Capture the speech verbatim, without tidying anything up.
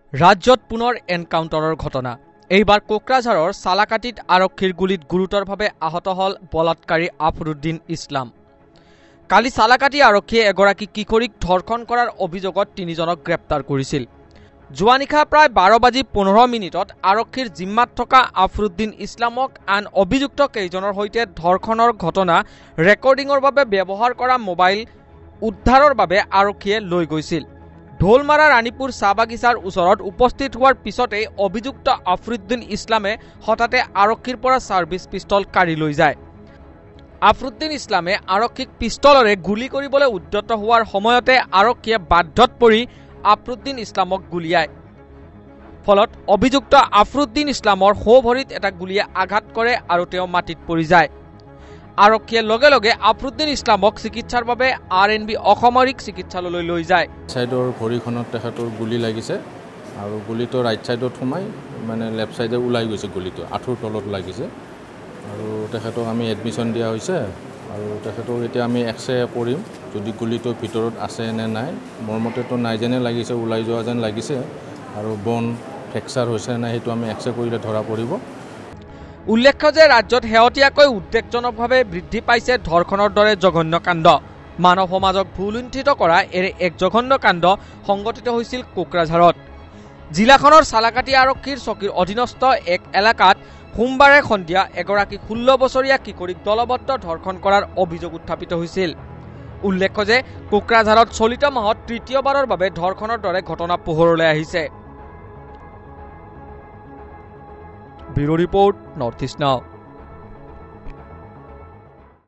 ৰাজ্যত পুনৰ এনকাউণ্টাৰৰ ঘটনা। এইবাৰ কোকৰাঝাৰৰ চালাকাটিত আৰক্ষীৰ গুলীত গুৰুতৰভাৱে আহত হল বলাৎকাৰী আফৰুদ্দিন ইছলাম। কালি চালাকাটি আৰক্ষীয়ে এগৰাকী কিশোৰীক ধৰ্ষণ কৰাৰ অভিযোগত তিনিজনক গ্ৰেপ্তাৰ কৰিছিল। যোৱা নিশা প্ৰায় বাৰ বাজি পোন্ধৰ মিনিটত আৰক্ষীৰ জিম্মাত থকা আফৰুদ্দিন ইছলামক আন অভিযুক্ত কেইজনৰ সৈতে ধৰ্ষণৰ ঘটনা ৰেকৰ্ডিঙৰ বাবে ব্যৱহাৰ কৰা মোবাইল উদ্ধাৰৰ বাবে আৰক্ষীয়ে লৈ গৈছিল। ঢোলমাৰা ৰাণীপুৰ চাহ বাগিচাৰ ওচৰত উপস্থিত হোৱাৰ পিছতেই অভিযুক্ত আফৰুদ্দিন ইছলামে হঠাতে আৰক্ষীৰ পৰা চাৰ্ভিচ পিষ্টল কাঢ়ি লৈ যায়। আফৰুদ্দিন ইছলামে আৰক্ষীক পিষ্টলৰে গুলী কৰিবলৈ উদ্যত হোৱাৰ সময়তে আৰক্ষীয়ে বাধ্যত পৰি আফৰুদ্দিন ইছলামক গুলীয়ায়। ফলত অভিযুক্ত আফৰুদ্দিন ইছলামৰ সোঁ ভৰিত এটা গুলীয়ে আঘাত কৰে আৰু তেওঁ মাটিত পৰি যায়। আৰক্ষীয়ে লগে লগে আফৰুদ্দিন ইছলামক চিকিৎসাৰ বাবে আৰ এন বি অসামৰিক চিকিৎসালয়লৈ লৈ যায়। চাইডৰ ভৰিখনত তেখেতৰ গুলী লাগিছে আৰু গুলীটো ৰাইট চাইডত সোমাই মানে লেফ্ট চাইডে ওলাই গৈছে, গুলীটো আঁঠুৰ তলত লাগিছে আৰু তেখেতক আমি এডমিশ্যন দিয়া হৈছে আৰু তেখেতক এতিয়া আমি এক্সৰে কৰিম যদি গুলীটো ভিতৰত আছে নে নাই। মোৰ মতেতো নাই যেনে লাগিছে, ওলাই যোৱা যেন লাগিছে আৰু বন ফ্ৰেকচাৰ হৈছে নাই সেইটো আমি এক্সৰে কৰিলে ধৰা পৰিব। উল্লেখ্য যে ৰাজ্যত শেহতীয়াকৈ উদ্বেগজনকভাৱে বৃদ্ধি পাইছে ধৰ্ষণৰ দৰে জঘন্য কাণ্ড। মানৱ সমাজক ভুলুণ্ঠিত কৰা এনে এক জঘন্য কাণ্ড সংঘটিত হৈছিল কোকৰাঝাৰত। জিলাখনৰ চালাকাটি আৰক্ষীৰ চকীৰ অধীনস্থ এক এলেকাত সোমবাৰে সন্ধিয়া এগৰাকী ষোল্ল বছৰীয়া কিশোৰীক দলবদ্ধ ধৰ্ষণ কৰাৰ অভিযোগ উত্থাপিত হৈছিল। উল্লেখ্য যে কোকৰাঝাৰত চলিত মাহত তৃতীয়বাৰৰ বাবে ধৰ্ষণৰ দৰে ঘটনা পোহৰলৈ আহিছে। ব্যুৰো ৰিপৰ্ট, নৰ্থ ইষ্ট নাও।